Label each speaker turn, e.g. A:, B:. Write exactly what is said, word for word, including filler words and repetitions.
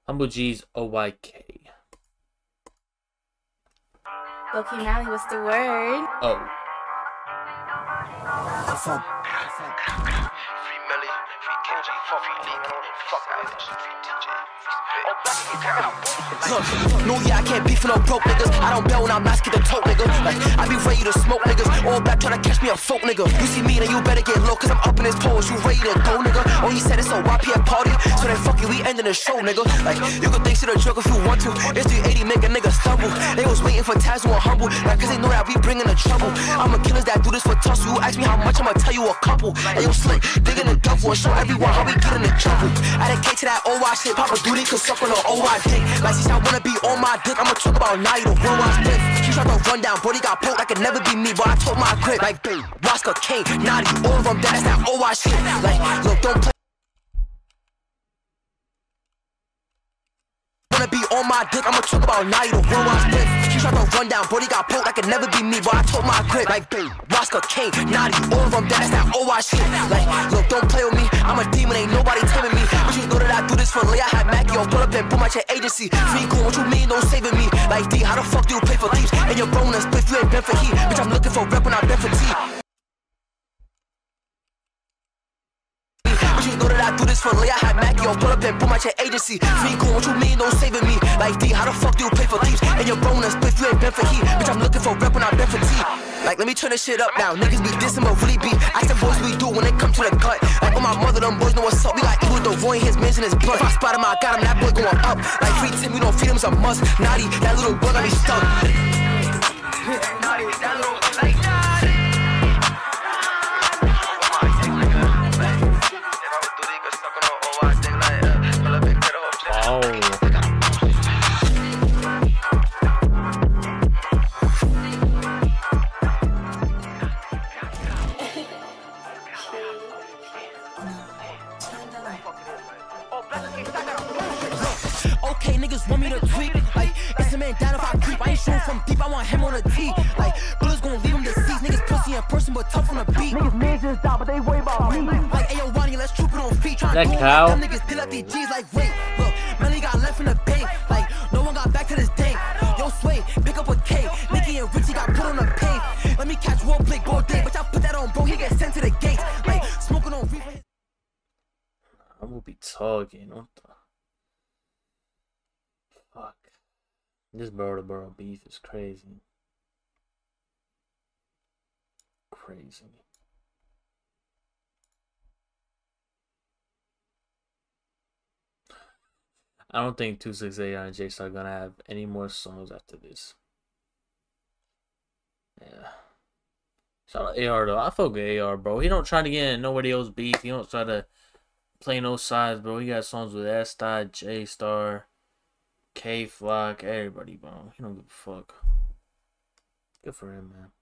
A: Humble G's O Y K.
B: Okay, Nally, what's the word?
A: Oh.
C: Look, no, yeah, I can't beef for no broke niggas. I don't bail when I'm asking the tote, nigga. Like, I be ready to smoke niggas. All back trying to catch me a folk, nigga. You see me, then you better get low, cause I'm up in this pose. You ready to go, nigga? Oh, he said it's a Y P F party, so then fuck it, we ending the show, nigga. Like, you can think shit a joke if you want to. It's three eighty, make a nigga stumble. They was waiting for Taz to humble, like, cause they know that we bringing the trouble. I'm a killers that do this for tussle. You ask me how much, I'ma tell you a couple. Hey, yo, slick, digging the duffel and show everyone how we get in the trouble. I done cake to that O Y shit, Papa Duty could suck on the O Y dick. Like, since I wanna be on my dick, I'ma talk about Naya, the real one's dick. She tried to run down, Brody got poked, that could never be me, but I told my grip. Like, babe, Roscoe, Kane, Naughty, all of them, that's that O Y shit. Like, look, don't play. Wanna be on my dick, I'ma talk about Naya, the real one's dick. She tried to run down, Brody got poked, that could never be me, but I told my grip. Like, babe, Roscoe, Kane, Naughty, all of them, that's that O Y shit. Like, look, don't play with me, I'm a demon, ain't nobody taming me. But you know that I do this for lay, I had Mackie, yo, pull up and boom at your agency. Free cool, what you mean, don't saving me? Like, D, how the fuck do you play for thieves? And your bonus, split, you ain't been for heat. Bitch, I'm looking for rep when I been for tea. But you know that I do this for lay, I had Mackie, yo, pull up and boom at your agency. Free cool, what you mean, don't saving me? Like, D, how the fuck do you play for thieves? And your bonus, split, you ain't been for heat. Bitch, I'm looking for rep when I been for tea. Like, let me turn this shit up now. Niggas be dissing, but really be I the boys we do when they come to the gut. Like, oh my mother, them boys know what's up. We got evil with the void, his mans in his blood. If I spot him, I got him, that boy going up. Like, free Tim, we don't feed him's a must. Naughty, that little boy got me stuck. Naughty, that little boy like Naughty.
A: Oh.
C: Okay, niggas want me to tweak. Like, it's a man down if I creep. I ain't shooting from deep, I want him on the tee. Like, bullets gon' leave him deceased. Niggas pussy in person, but tough on the beat. Niggas mans just down, but they worry about me. Like, ayo, Ronnie, let's troop it on feet. Tryna
A: that
C: do
A: cow?
C: it like them niggas deal up their G's like, wait, look, Melly got left in the bank. Like, no one got back to this day. Yo, Sway, pick up a K. Nicky and Richie got put on the pave. Let me catch Will Blake all day. But y'all put that on, bro, he get sent to the gate. Like, smoking on reefer.
A: I'm gonna be talking. What the fuck? This borough to borough beef is crazy. Crazy. I don't think two six eight and J-Star are gonna have any more songs after this. Yeah. Shout out A R though. I fuck with A R, bro. He don't try to get in nobody else beef. He don't try to play no sides, bro. He got songs with S-Star, J-Star, K-Flock, everybody, bro. He don't give a fuck. Good for him, man.